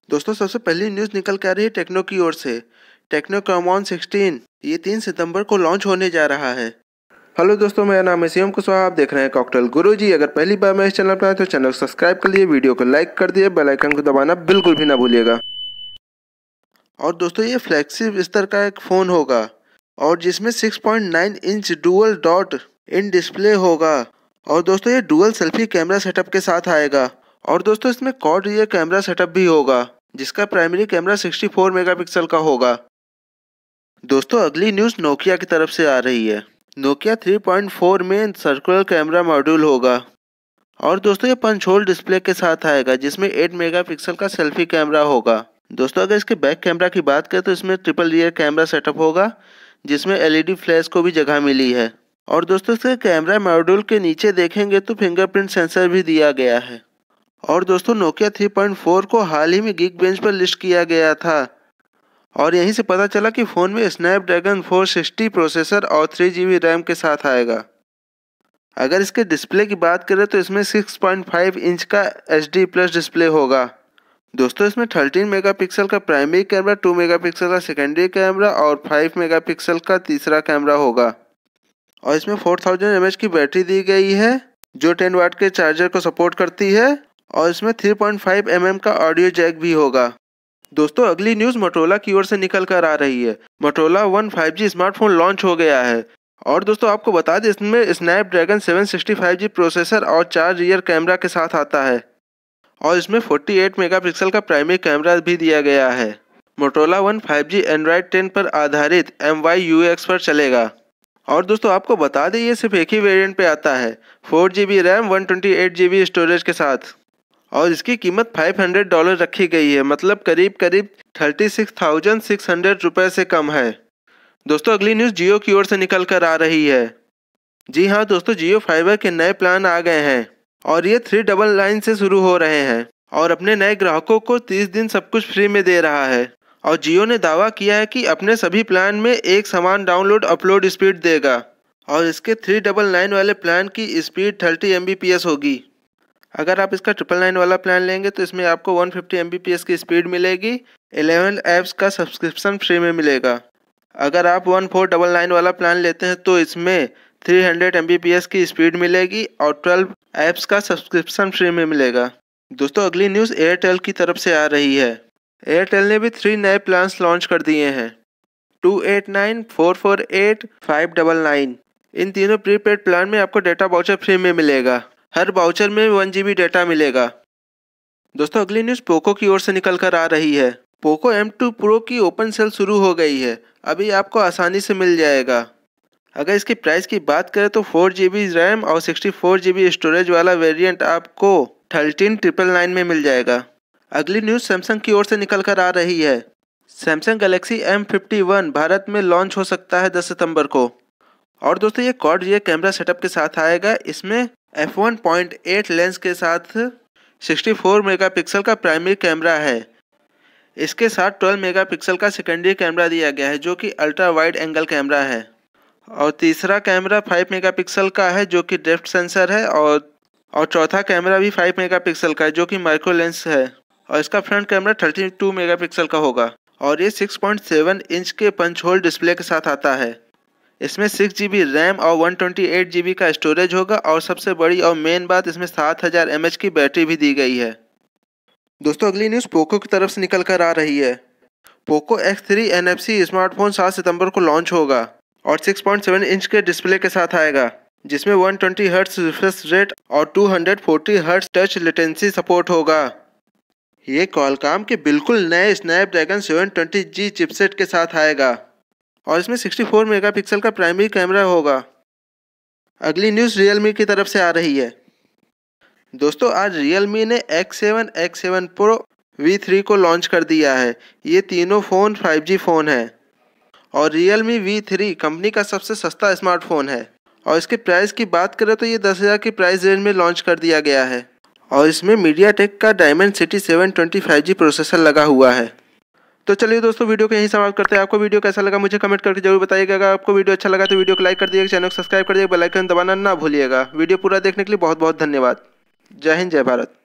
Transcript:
दोस्तों सबसे पहली न्यूज़ निकल के आ रही है टेक्नो की ओर से। technoCamon16 ये 3 सितंबर को लॉन्च होने जा रहा है। हेलो दोस्तों, मेरा नाम है शिवम कुशवाहा, आप देख रहे हैं कॉकटेल गुरुजी। अगर पहली बार मैं इस चैनल पर आए तो चैनल को सब्सक्राइब कर लिए, वीडियो को लाइक कर दिए, बेल आइकन को दबाना बिल्कुल भी ना भूलिएगा। और दोस्तों ये फ्लैगशिप स्तर का एक फ़ोन होगा और जिसमें 6.9 inch dual dot in display होगा। और दोस्तों ये डुअल सेल्फी कैमरा सेटअप के साथ आएगा। और दोस्तों इसमें क्वाड रियर कैमरा सेटअप भी होगा जिसका प्राइमरी कैमरा 64 मेगापिक्सल का होगा। दोस्तों अगली न्यूज़ नोकिया की तरफ से आ रही है। नोकिया 3.4 में सर्कुलर कैमरा मॉड्यूल होगा। और दोस्तों ये पंच होल डिस्प्ले के साथ आएगा जिसमें 8 मेगापिक्सल का सेल्फी कैमरा होगा। दोस्तों अगर इसके बैक कैमरा की बात करें तो इसमें ट्रिपल रियर कैमरा सेटअप होगा जिसमें एलईडी फ्लैश को भी जगह मिली है। और दोस्तों इसके कैमरा मॉड्यूल के नीचे देखेंगे तो फिंगरप्रिंट सेंसर भी दिया गया है। और दोस्तों नोकिया 3.4 को हाल ही में गीक बेंच पर लिस्ट किया गया था और यहीं से पता चला कि फ़ोन में स्नैपड्रैगन 460 प्रोसेसर और 3GB रैम के साथ आएगा। अगर इसके डिस्प्ले की बात करें तो इसमें 6.5 इंच का HD प्लस डिस्प्ले होगा। दोस्तों इसमें 13 मेगापिक्सल का प्राइमरी कैमरा, 2 मेगापिक्सल का सेकेंडरी कैमरा और 5 मेगापिक्सल का तीसरा कैमरा होगा। और इसमें 4000 mAh की बैटरी दी गई है जो 10 वाट के चार्जर को सपोर्ट करती है। और इसमें 3.5 mm का ऑडियो जैक भी होगा। दोस्तों अगली न्यूज़ मोटोरोला की ओर से निकल कर आ रही है। Motorola one 5G smartphone launch हो गया है। और दोस्तों आपको बता दें इसमें स्नैपड्रैगन 765G प्रोसेसर और 4 रियर कैमरा के साथ आता है। और इसमें 48 मेगापिक्सल का प्राइमरी कैमरा भी दिया गया है। मोटोरोला वन 5G एंड्रॉयड 10 पर आधारित MyUX पर चलेगा। और दोस्तों आपको बता दें ये सिर्फ एक ही वेरिएंट पे आता है, 4GB रैम 128GB स्टोरेज के साथ। और इसकी कीमत $500 रखी गई है, मतलब करीब 36,600 रुपये से कम है। दोस्तों अगली न्यूज़ जियो की ओर से निकल कर आ रही है। जी हाँ दोस्तों, jioFIBER के नए प्लान आ गए हैं और ये 399 से शुरू हो रहे हैं और अपने नए ग्राहकों को 30 दिन सब कुछ फ्री में दे रहा है। और जियो ने दावा किया है कि अपने सभी प्लान में एक समान डाउनलोड अपलोड स्पीड देगा। और इसके 399 वाले प्लान की स्पीड 30 Mbps होगी। अगर आप इसका 999 वाला प्लान लेंगे तो इसमें आपको 150 Mbps की स्पीड मिलेगी। 11 ऐप्स का सब्सक्रिप्शन फ्री में मिलेगा। अगर आप 1499 वाला प्लान लेते हैं तो इसमें 300 Mbps की स्पीड मिलेगी और 12 ऐप्स का सब्सक्रिप्शन फ्री में मिलेगा। दोस्तों अगली न्यूज़ एयरटेल की तरफ से आ रही है। एयरटेल ने भी 3 नए प्लान्स लॉन्च कर दिए हैं, 289, 448, 599। इन तीनों प्रीपेड प्लान में आपको डेटा वाउचर फ्री में मिलेगा। हर वाउचर में 1GB डेटा मिलेगा। दोस्तों अगली न्यूज़ पोको की ओर से निकल कर आ रही है। पोको M2PRO की ओपन सेल शुरू हो गई है, अभी आपको आसानी से मिल जाएगा। अगर इसकी प्राइस की बात करें तो 4GB रैम और 64GB स्टोरेज वाला वेरिएंट आपको 13,999 में मिल जाएगा। अगली न्यूज़ सैमसंग की ओर से निकल कर आ रही है। सैमसंग गैलेक्सी M51 भारत में लॉन्च हो सकता है 10 सितंबर को। और दोस्तों ये क्वाड रियर कैमरा सेटअप के साथ आएगा। इसमें f1.8 लेंस के साथ 64 मेगापिक्सल का प्राइमरी कैमरा है। इसके साथ 12 मेगापिक्सल का सेकेंडरी कैमरा दिया गया है जो कि अल्ट्रा वाइड एंगल कैमरा है। और तीसरा कैमरा 5 मेगापिक्सल का है जो कि डेप्थ सेंसर है। और चौथा कैमरा भी 5 मेगापिक्सल का है जो कि माइक्रो लेंस है। और इसका फ्रंट कैमरा 32 मेगापिक्सल का होगा। और ये 6.7 इंच के पंच होल डिस्प्ले के साथ आता है। इसमें 6GB रैम और 128GB का स्टोरेज होगा। और सबसे बड़ी और मेन बात, इसमें 7000 mAh की बैटरी भी दी गई है। दोस्तों अगली न्यूज़ पोको की तरफ से निकल कर आ रही है। पोको X3 NFC स्मार्टफोन 7 सितंबर को लॉन्च होगा और 6.7 इंच के डिस्प्ले के साथ आएगा जिसमें 120 हर्ट्ज रिफ्रेश रेट और 240 हर्ट्ज टच लेटेंसी सपोर्ट होगा। ये कॉलकॉम के बिल्कुल नए स्नैपड्रैगन 720G चिपसेट के साथ आएगा और इसमें 64 मेगापिक्सल का प्राइमरी कैमरा होगा। अगली न्यूज़ रियलमी की तरफ से आ रही है। दोस्तों आज रियलमी ने X7, X7 Pro V3 को लॉन्च कर दिया है। ये तीनों फ़ोन 5G फ़ोन हैं और रियलमी V3 कंपनी का सबसे सस्ता स्मार्टफोन है। और इसके प्राइस की बात करें तो ये 10,000 की प्राइस रेंज में लॉन्च कर दिया गया है। और इसमें मीडियाटेक का डायमेंसिटी 720 प्रोसेसर लगा हुआ है। तो चलिए दोस्तों वीडियो को यहीं समाप्त करते हैं। आपको वीडियो कैसा लगा मुझे कमेंट करके जरूर बताइएगा। अगर आपको वीडियो अच्छा लगा तो वीडियो को लाइक कर दिएगा, चैनल को सब्सक्राइब कर दिएगा, बेल आइकन दबाना ना भूलिएगा। वीडियो पूरा देखने के लिए बहुत बहुत धन्यवाद। जय हिंद, जय भारत।